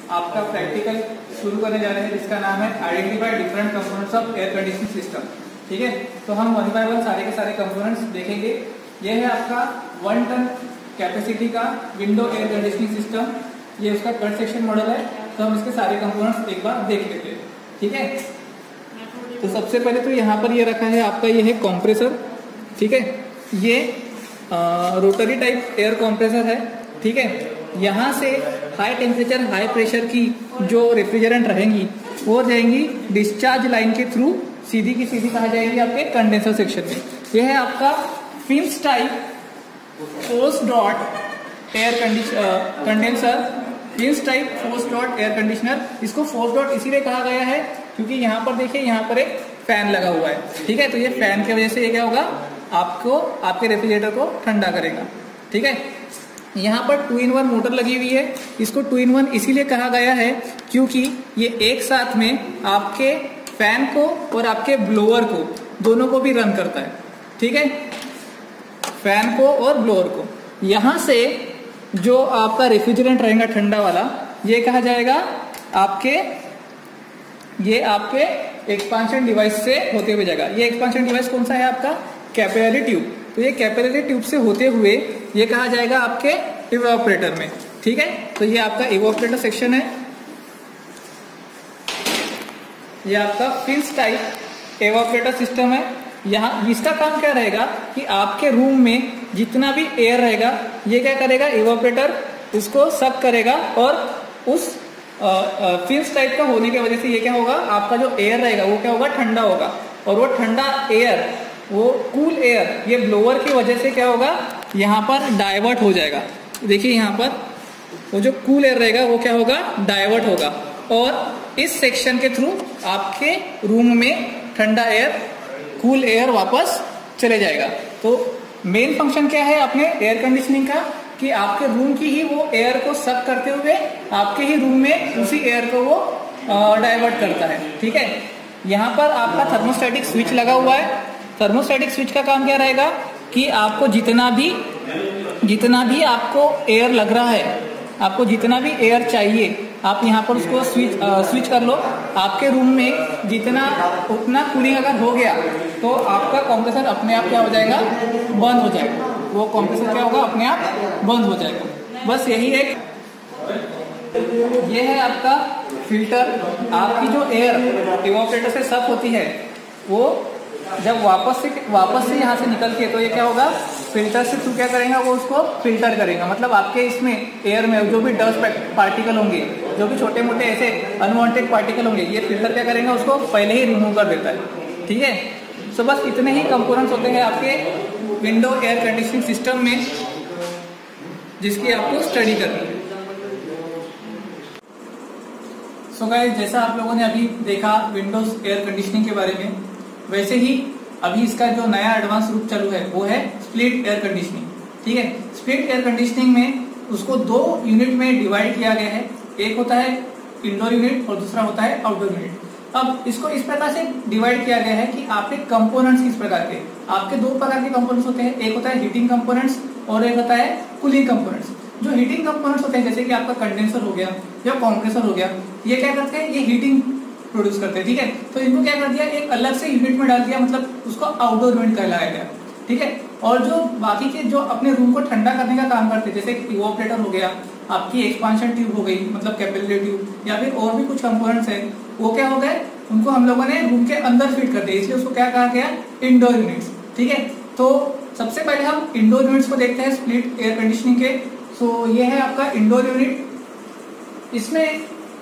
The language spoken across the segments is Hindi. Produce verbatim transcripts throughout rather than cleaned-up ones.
आपका प्रैक्टिकल शुरू करने जा रहे हैं जिसका नाम है identify different components of air conditioning system. ठीक है, तो हम वन बाय वन सारे के सारे कंपोनेंट्स देखेंगे। यह है आपका वन टन कैपेसिटी का विंडो एयर कंडीशनिंग सिस्टम, ये उसका कट सेक्शन मॉडल है। तो हम इसके सारे कंपोनेंट्स एक बार देख लेते हैं। ठीक है, तो सबसे पहले तो यहाँ पर ये रखा है आपका, ये है कंप्रेसर। ठीक है, ये रोटरी टाइप एयर कंप्रेसर है। ठीक है, यहाँ से हाई टेम्परेचर हाई प्रेशर की जो रेफ्रिजरेंट रहेंगी वो जाएंगी डिस्चार्ज लाइन के थ्रू सीधी की सीधी कहा जाएगी आपके कंडेंसर सेक्शन में। यह है आपका fins type force dot air condenser, fins type force dot air conditioner. इसको फोर्स डॉट इसीलिए कहा गया है क्योंकि यहाँ पर देखिए यहाँ पर एक फैन लगा हुआ है। ठीक है, तो ये फैन की वजह से ये क्या होगा, आपको आपके रेफ्रिजरेटर को ठंडा करेगा। ठीक है, यहाँ पर टू इन वन मोटर लगी हुई है। इसको टू इन वन इसीलिए कहा गया है क्योंकि ये एक साथ में आपके फैन को और आपके ब्लोअर को दोनों को भी रन करता है। ठीक है, फैन को और ब्लोअर को। यहाँ से जो आपका रेफ्रिजरेंट रहेगा ठंडा वाला, ये कहा जाएगा आपके, ये आपके एक्सपांशन डिवाइस से होते हुए जाएगा। ये एक्सपांशन डिवाइस कौन सा है आपका, कैपिलरी ट्यूब। तो ये कैपिलरी ट्यूब से होते हुए ये कहा जाएगा आपके इवेपोरेटर में। ठीक है, तो ये आपका इवेपोरेटर सेक्शन है। ये आपका फिन्स टाइप इवेपोरेटर सिस्टम है। यहाँ इसका काम क्या रहेगा कि आपके रूम में जितना भी एयर रहेगा ये क्या करेगा, इवेपोरेटर उसको सक करेगा और उस फिन्स टाइप का होने की वजह से ये क्या होगा, आपका जो एयर रहेगा वो क्या होगा, ठंडा होगा। और वो ठंडा एयर, वो कूल एयर ये ब्लोअर की वजह से क्या होगा, यहाँ पर डाइवर्ट हो जाएगा। देखिए यहाँ पर वो जो कूल एयर रहेगा वो क्या होगा, डाइवर्ट होगा और इस सेक्शन के थ्रू आपके रूम में ठंडा एयर, कूल एयर वापस चले जाएगा। तो मेन फंक्शन क्या है अपने एयर कंडीशनिंग का कि आपके रूम की ही वो एयर को सक करते हुए आपके ही रूम में उसी एयर को वो डाइवर्ट करता है। ठीक है, यहाँ पर आपका थर्मोस्टैटिक स्विच लगा हुआ है। थर्मोस्टैटिक स्विच का काम क्या रहेगा कि आपको जितना भी जितना भी आपको एयर लग रहा है, आपको जितना भी एयर चाहिए, आप यहाँ पर उसको स्विच स्विच कर लो। आपके रूम में जितना उतना कूलिंग अगर हो गया तो आपका कंप्रेसर अपने आप क्या हो जाएगा, बंद हो जाएगा। वो कंप्रेसर क्या होगा, अपने आप बंद हो जाएगा। बस यही एक, ये है आपका फिल्टर। आपकी जो एयर इवेपोरेटर से सक होती है वो जब वापस से वापस से यहाँ से निकल के, तो ये क्या होगा, फिल्टर से थ्रू क्या करेगा, वो उसको फिल्टर करेगा। मतलब आपके इसमें एयर में जो भी डस्ट पार्टिकल होंगे, जो भी छोटे मोटे ऐसे अनवांटेड पार्टिकल होंगे, ये फिल्टर क्या करेगा, उसको पहले ही रिमूव कर देता है। ठीक है, सो बस इतने ही कंपोनेंट्स होते हैं आपके विंडो एयर कंडीशनिंग सिस्टम में जिसकी आपको स्टडी करनी है। सो गाइस, जैसा आप लोगों ने अभी देखा विंडोज एयर कंडीशनिंग के बारे में, वैसे ही अभी इसका जो नया एडवांस रूप चालू है वो है स्प्लिट एयर कंडीशनिंग। ठीक है, स्प्लिट एयर कंडीशनिंग में उसको दो यूनिट में डिवाइड किया गया है। एक होता है इंडोर यूनिट और दूसरा होता है आउटडोर यूनिट। अब इसको इस प्रकार से डिवाइड किया गया है कि आपके कंपोनेंट्स किस प्रकार के, आपके दो प्रकार के कंपोनेंट्स होते हैं। एक होता है हीटिंग कंपोनेंट्स और एक होता है कूलिंग कंपोनेंट्स। जो हीटिंग कंपोनेंट्स होते हैं जैसे कि आपका कंडेंसर हो गया या कंप्रेसर हो गया, ये क्या करते हैं, ये हीटिंग प्रोड्यूस करते हैं। ठीक है, तो इनको क्या कर दिया, एक अलग से यूनिट में डाल दिया, मतलब उसको आउटडोर यूनिट कहलाया गया। ठीक है, और जो बाकी के जो अपने रूम को ठंडा करने का काम करते हैं, जैसे इवेपोरेटर हो गया, आपकी एक्सपांशन ट्यूब हो गई मतलब कैपिलरी ट्यूब, या फिर और भी कुछ कंपोनेंट्स हैं, वो क्या हो गए, उनको हम लोगों ने रूम के अंदर फिट कर दिया, इसलिए उसको क्या कहा गया, इंडोर यूनिट्स। ठीक है, तो सबसे पहले हम इंडोर यूनिट्स को देखते हैं स्प्लिट एयर कंडीशनिंग के। सो ये है आपका इंडोर यूनिट। इसमें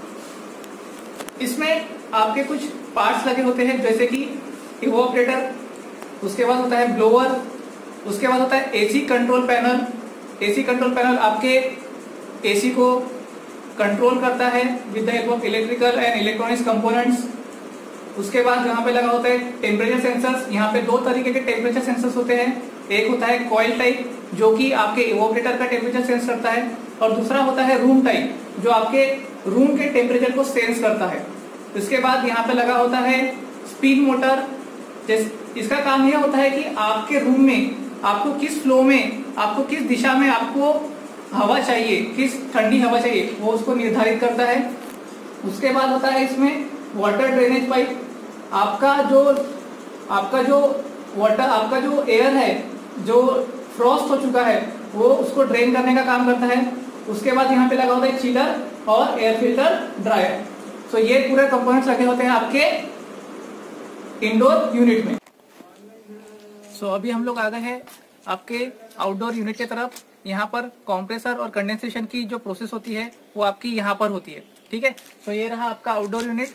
इसमें आपके कुछ पार्ट्स लगे होते हैं जैसे कि इवेपोरेटर, उसके बाद होता है ब्लोअर, उसके बाद होता है AC control panel. AC control panel आपके एसी को कंट्रोल करता है with the help of electrical and electronics components. उसके बाद यहाँ पे लगा होता है टेम्परेचर सेंसर्स। यहाँ पे दो तरीके के टेम्परेचर सेंसर्स होते हैं, एक होता है कॉइल टाइप जो कि आपके इवेपोरेटर का टेम्परेचर सेंस करता है, और दूसरा होता है रूम टाइप जो आपके रूम के टेम्परेचर को सेंस करता है। इसके बाद यहाँ पे लगा होता है स्पिन मोटर। इसका काम यह होता है कि आपके रूम में आपको किस फ्लो में, आपको किस दिशा में आपको हवा चाहिए, किस ठंडी हवा चाहिए, वो उसको निर्धारित करता है। उसके बाद होता है इसमें वाटर ड्रेनेज पाइप। आपका जो आपका जो वाटर आपका जो एयर है जो फ्रॉस्ट हो चुका है वो उसको ड्रेन करने का काम करता है। उसके बाद यहाँ पे लगा होता है चिलर और एयर फिल्टर ड्रायर। सो ये पूरे कंपोनेंट्स लगे होते हैं आपके इंडोर यूनिट में। सो so, अभी हम लोग आ गए हैं आपके आउटडोर यूनिट की तरफ। यहाँ पर कंप्रेसर और कंडेंसेशन की जो प्रोसेस होती है वो आपकी यहाँ पर होती है, ठीक है। तो so, ये रहा आपका आउटडोर यूनिट।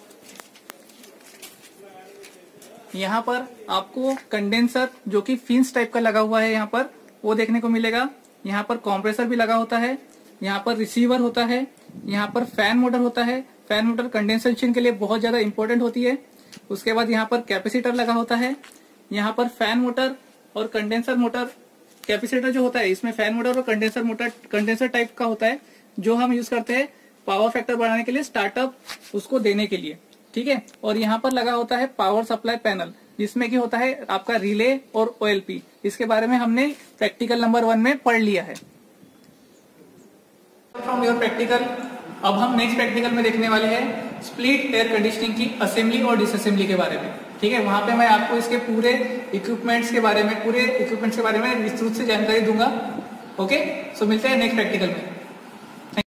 यहाँ पर आपको कंडेंसर जो कि फिन्स टाइप का लगा हुआ है यहाँ पर वो देखने को मिलेगा। यहाँ पर कंप्रेसर भी लगा होता है, यहाँ पर रिसीवर होता है, यहाँ पर फैन मोटर होता है। फैन मोटर कंडेंसेशन के लिए बहुत ज्यादा इंपॉर्टेंट होती है। उसके बाद यहाँ पर कैपेसिटर लगा होता है। यहाँ पर फैन मोटर और कंडेंसर मोटर, कैपेसिटर जो होता है इसमें फैन मोटर और कंडेंसर मोटर कंडेंसर टाइप का होता है जो हम यूज करते हैं पावर फैक्टर बढ़ाने के लिए, स्टार्टअप उसको देने के लिए, ठीक है। और यहाँ पर लगा होता है पावर सप्लाई पैनल जिसमें कि होता है आपका रिले और ओएलपी। इसके बारे में हमने प्रैक्टिकल नंबर वन में पढ़ लिया है। फ्रॉम योर प्रैक्टिकल, अब हम नेक्स्ट प्रैक्टिकल में देखने वाले हैं स्प्लिट एयर कंडीशनिंग की असेंबली और डिसअसेंबली के बारे में, ठीक है। वहां पे मैं आपको इसके पूरे इक्विपमेंट्स के बारे में पूरे इक्विपमेंट्स के बारे में विस्तृत से जानकारी दूंगा। ओके, सो मिलते हैं नेक्स्ट प्रैक्टिकल में।